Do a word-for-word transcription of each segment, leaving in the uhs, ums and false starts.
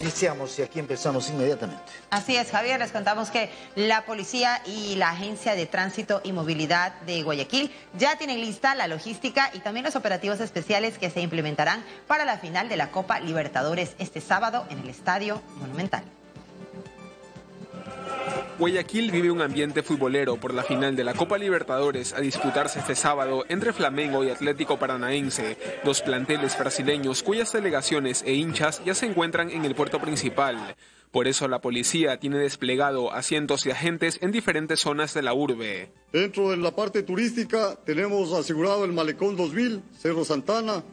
Iniciamos y aquí empezamos inmediatamente. Así es, Javier, les contamos que la policía y la Agencia de Tránsito y Movilidad de Guayaquil ya tienen lista la logística y también los operativos especiales que se implementarán para la final de la Copa Libertadores este sábado en el Estadio Monumental. Guayaquil vive un ambiente futbolero por la final de la Copa Libertadores a disputarse este sábado entre Flamengo y Atlético Paranaense, dos planteles brasileños cuyas delegaciones e hinchas ya se encuentran en el puerto principal. Por eso la policía tiene desplegado a cientos de agentes en diferentes zonas de la urbe. Dentro de la parte turística tenemos asegurado el Malecón dos mil, Cerro Santana,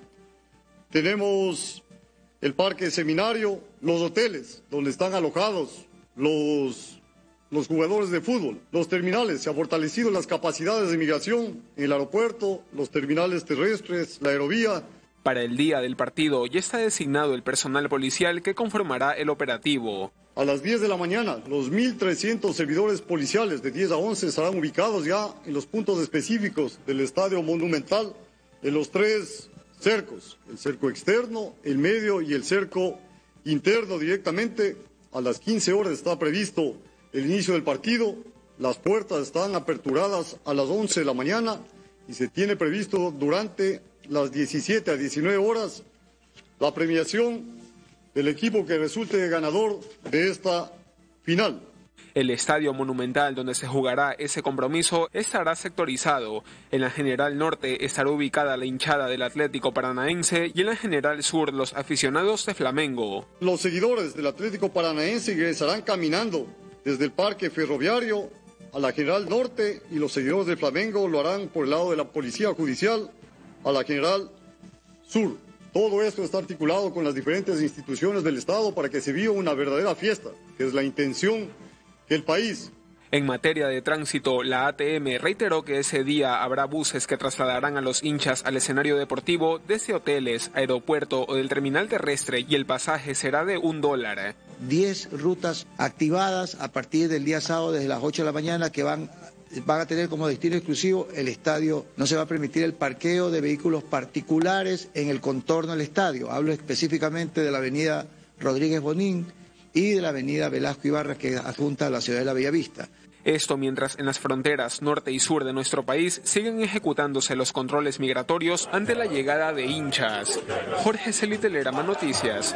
tenemos el Parque Seminario, los hoteles donde están alojados los... Los jugadores de fútbol, los terminales, se han fortalecido las capacidades de migración en el aeropuerto, los terminales terrestres, la aerovía. Para el día del partido ya está designado el personal policial que conformará el operativo. A las diez de la mañana, los mil trescientos servidores policiales de diez a once estarán ubicados ya en los puntos específicos del Estadio Monumental, en los tres cercos, el cerco externo, el medio y el cerco interno directamente. A las quince horas está previsto el inicio del partido, las puertas están aperturadas a las once de la mañana y se tiene previsto durante las diecisiete a diecinueve horas la premiación del equipo que resulte ganador de esta final. El Estadio Monumental donde se jugará ese compromiso estará sectorizado. En la General Norte estará ubicada la hinchada del Atlético Paranaense y en la General Sur los aficionados de Flamengo. Los seguidores del Atlético Paranaense ingresarán caminando desde el Parque Ferroviario a la General Norte y los seguidores de Flamengo lo harán por el lado de la Policía Judicial a la General Sur. Todo esto está articulado con las diferentes instituciones del Estado para que se viva una verdadera fiesta, que es la intención que el país... En materia de tránsito, la A T M reiteró que ese día habrá buses que trasladarán a los hinchas al escenario deportivo desde hoteles, aeropuerto o del terminal terrestre y el pasaje será de un dólar. diez rutas activadas a partir del día sábado desde las ocho de la mañana que van, van a tener como destino exclusivo el estadio. No se va a permitir el parqueo de vehículos particulares en el contorno del estadio. Hablo específicamente de la avenida Rodríguez Bonín y de la avenida Velasco Ibarra que adjunta a la ciudad de la Bellavista. Esto mientras en las fronteras norte y sur de nuestro país siguen ejecutándose los controles migratorios ante la llegada de hinchas. Jorge Celitelerama Noticias.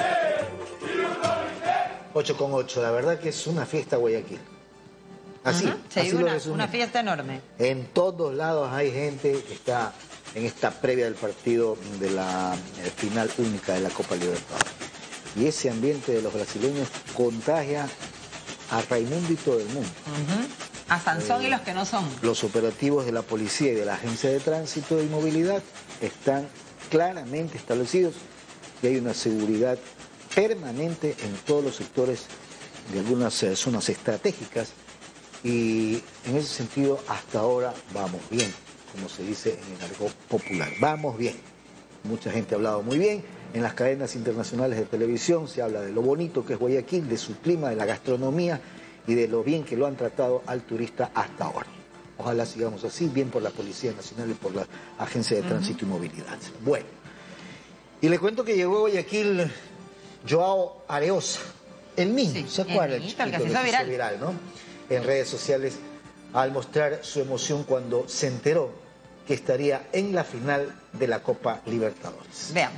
ocho con ocho, la verdad que es una fiesta Guayaquil. Así, uh-huh. Sí, así una, lo resumí. Una fiesta enorme. En todos lados hay gente que está en esta previa del partido de la final única de la Copa Libertadores. Y ese ambiente de los brasileños contagia a Raimundo y todo el mundo. Uh-huh. A Sansón eh, y los que no son. Los operativos de la policía y de la Agencia de Tránsito y Movilidad están claramente establecidos y hay una seguridad permanente en todos los sectores de algunas eh, zonas estratégicas y en ese sentido hasta ahora vamos bien, como se dice en el argot popular, vamos bien. Mucha gente ha hablado muy bien. En las cadenas internacionales de televisión se habla de lo bonito que es Guayaquil, de su clima, de la gastronomía y de lo bien que lo han tratado al turista hasta ahora. Ojalá sigamos así, bien por la Policía Nacional y por la Agencia de Tránsito uh-huh. y Movilidad. Bueno, y le cuento que llegó a Guayaquil Joao Areosa, el niño, sí, ¿se acuerda? El, el, el que se hizo viral, viral ¿no? En redes sociales al mostrar su emoción cuando se enteró que estaría en la final de la Copa Libertadores. Veamos.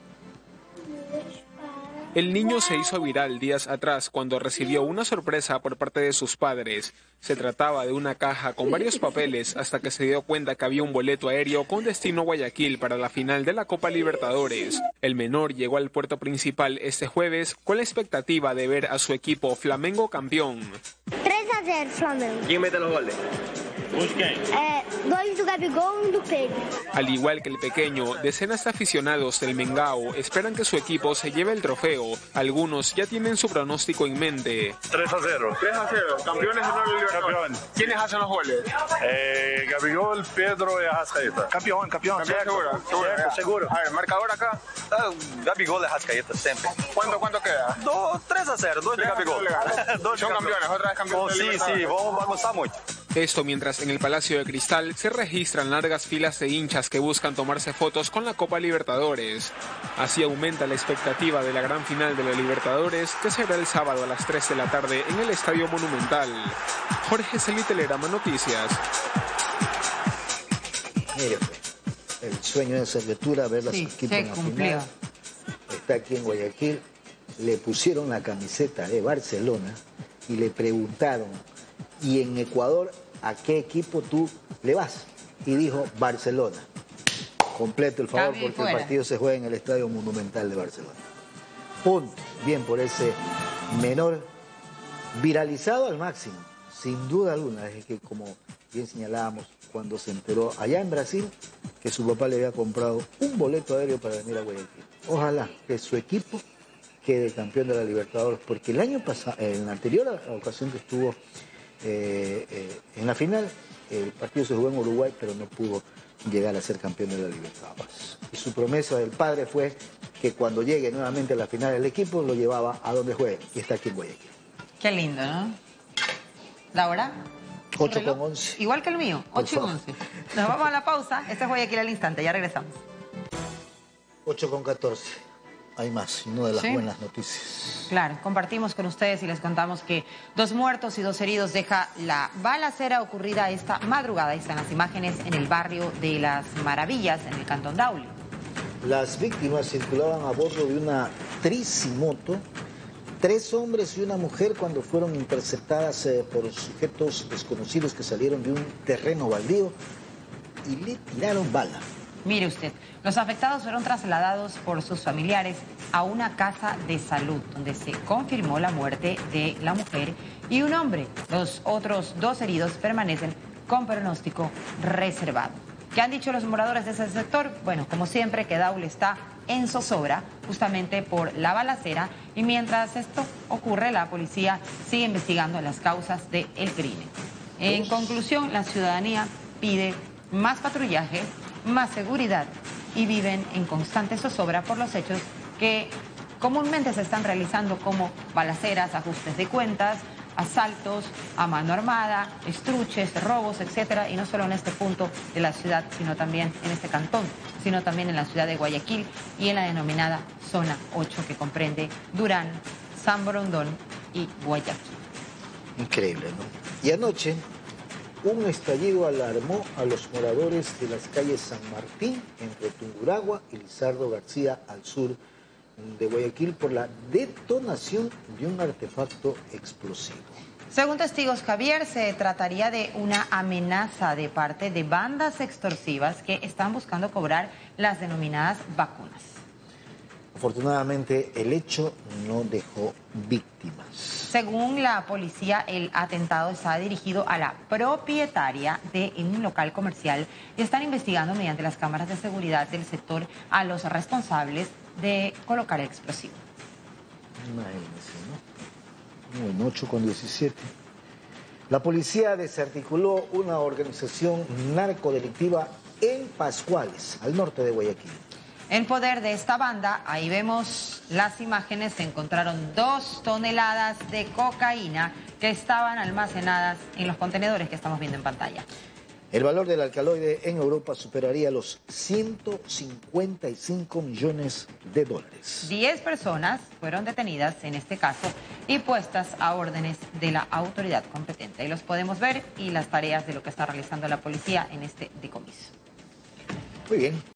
El niño se hizo viral días atrás cuando recibió una sorpresa por parte de sus padres. Se trataba de una caja con varios papeles hasta que se dio cuenta que había un boleto aéreo con destino a Guayaquil para la final de la Copa Libertadores. El menor llegó al puerto principal este jueves con la expectativa de ver a su equipo Flamengo campeón. tres a cero Flamengo. ¿Quién mete los goles? Eh, goles do Gabigol y do Pedro. Al igual que el pequeño, decenas de aficionados del Mengao esperan que su equipo se lleve el trofeo. Algunos ya tienen su pronóstico en mente. tres a cero. tres a cero. Campeones de la Libertadores. ¿Quiénes hacen los goles? Eh, Gabigol, Pedro y Arrascaeta. Campeón, campeón. ¿Campeón seguro? Seguro, Cierto, seguro. A ver, marcador acá. Uh, Gabigol y Arrascaeta, siempre. ¿Cuánto, cuánto queda? Do, tres a cero, dos de Gabigol. Son campeones, otra vez campeones. Oh, sí, sí, vamos a gozar mucho. Esto mientras en el Palacio de Cristal se registran largas filas de hinchas que buscan tomarse fotos con la Copa Libertadores. Así aumenta la expectativa de la gran final de la Libertadores, que será el sábado a las tres de la tarde en el Estadio Monumental. Jorge Celi, Telerama Noticias. Mire, el sueño de esa lectura, ver las Sí, equipos se en la cumplió. final. Está aquí en Guayaquil. Le pusieron la camiseta de Barcelona y le preguntaron, ¿y en Ecuador a qué equipo tú le vas? Y dijo, Barcelona. Completo el favor, Cambio y porque el fuera. partido se juega en el Estadio Monumental de Barcelona. Punto. Bien por ese menor, viralizado al máximo, sin duda alguna. Es que, como bien señalábamos, cuando se enteró allá en Brasil que su papá le había comprado un boleto aéreo para venir a Guayaquil. Ojalá que su equipo quede campeón de la Libertadores, porque el año pasado, en la anterior ocasión que estuvo eh, eh, en la final, el partido se jugó en Uruguay, pero no pudo llegar a ser campeón de la Libertadores. Y su promesa del padre fue que cuando llegue nuevamente a la final el equipo lo llevaba a donde juegue, y está aquí en Guayaquil. Qué lindo, ¿no? ¿La hora? ocho ¿Reloj? con once. Igual que el mío, Por ocho y favor. once. Nos vamos a la pausa. Este es Guayaquil al instante, ya regresamos. ocho con catorce. Hay más, una de las ¿Sí? buenas noticias. Claro, compartimos con ustedes y les contamos que dos muertos y dos heridos deja la balacera ocurrida esta madrugada. Ahí están las imágenes en el barrio de Las Maravillas, en el Cantón Daule. Las víctimas circulaban a bordo de una tricimoto, tres hombres y una mujer, cuando fueron interceptadas eh, por sujetos desconocidos que salieron de un terreno baldío y le tiraron bala. Mire usted, los afectados fueron trasladados por sus familiares a una casa de salud, donde se confirmó la muerte de la mujer y un hombre. Los otros dos heridos permanecen con pronóstico reservado. ¿Qué han dicho los moradores de ese sector? Bueno, como siempre, que Daule está en zozobra justamente por la balacera, y mientras esto ocurre, la policía sigue investigando las causas del crimen. En conclusión, la ciudadanía pide más patrullaje, más seguridad, y viven en constante zozobra por los hechos que comúnmente se están realizando, como balaceras, ajustes de cuentas, asaltos a mano armada, estruches, robos, etcétera, y no solo en este punto de la ciudad, sino también en este cantón, sino también en la ciudad de Guayaquil y en la denominada Zona ocho, que comprende Durán, San Borondón y Guayaquil. Increíble, ¿no? Y anoche, un estallido alarmó a los moradores de las calles San Martín, entre Tungurahua y Lizardo García, al sur de Guayaquil, por la detonación de un artefacto explosivo. Según testigos, Javier, se trataría de una amenaza de parte de bandas extorsivas que están buscando cobrar las denominadas vacunas. Afortunadamente, el hecho no dejó víctimas. Según la policía, el atentado está dirigido a la propietaria de un local comercial y están investigando mediante las cámaras de seguridad del sector a los responsables de colocar el explosivo. Imagínense, ¿no? Bueno, ocho con diecisiete. La policía desarticuló una organización narcodelictiva en Pascuales, al norte de Guayaquil. En poder de esta banda, ahí vemos las imágenes, se encontraron dos toneladas de cocaína que estaban almacenadas en los contenedores que estamos viendo en pantalla. El valor del alcaloide en Europa superaría los ciento cincuenta y cinco millones de dólares. Diez personas fueron detenidas en este caso y puestas a órdenes de la autoridad competente. Ahí los podemos ver y las tareas de lo que está realizando la policía en este decomiso. Muy bien.